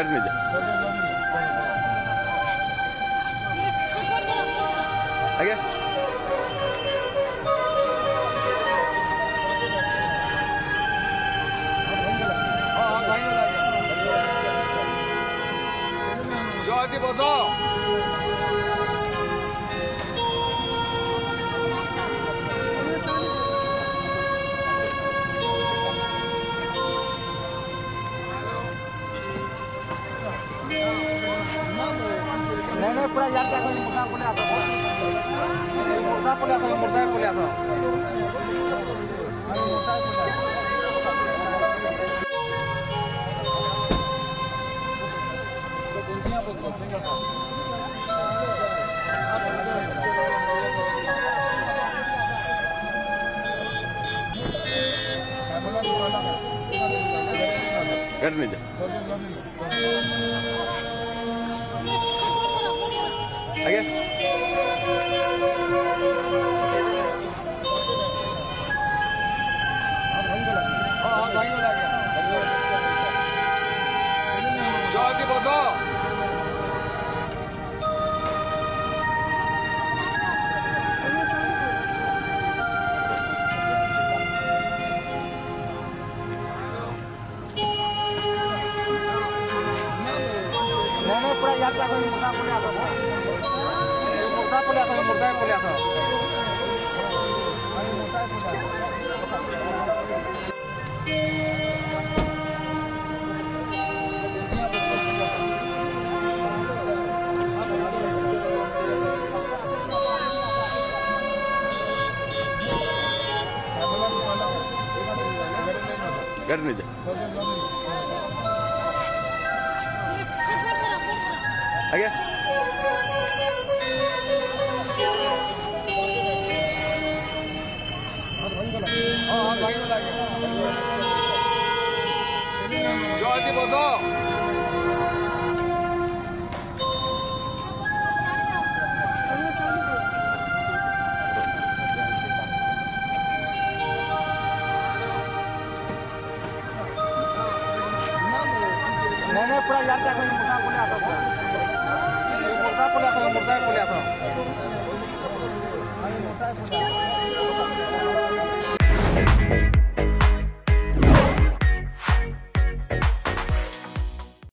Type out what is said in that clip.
करने जा आगे जो आती बसो नहीं पूरा यार क्या कोई मुर्दा बोले आता मुर्दा बोले आता मुर्दा बोले आता करने जा आगे जो आती बसो नहीं पूरा यार क्या कोई मुर्दा बोले आता मुर्दा बोले आता करने जा आगे जो आती बसो नहीं पूरा यार क्या कोई मुर्दा बोले आता मुर्दा बोले आता मुर्दा बोले आता